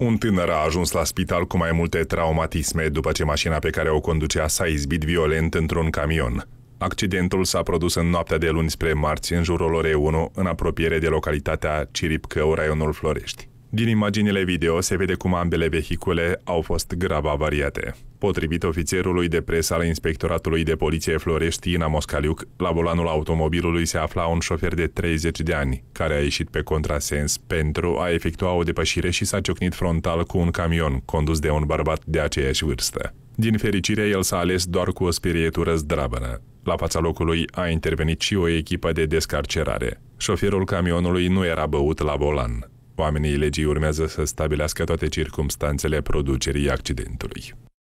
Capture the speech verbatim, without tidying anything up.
Un tânăr a ajuns la spital cu mai multe traumatisme după ce mașina pe care o conducea s-a izbit violent într-un camion. Accidentul s-a produs în noaptea de luni spre marți, în jurul orei unu, în apropiere de localitatea Ciripcău, raionul Florești. Din imaginile video se vede cum ambele vehicule au fost grav avariate. Potrivit ofițerului de presă al Inspectoratului de Poliție Florești, Ina Moscaliuc, la volanul automobilului se afla un șofer de treizeci de ani, care a ieșit pe contrasens pentru a efectua o depășire și s-a ciocnit frontal cu un camion condus de un bărbat de aceeași vârstă. Din fericire, el s-a ales doar cu o sperietură zdravănă. La fața locului a intervenit și o echipă de descarcerare. Șoferul camionului nu era băut la volan. Oamenii legii urmează să stabilească toate circumstanțele producerii accidentului.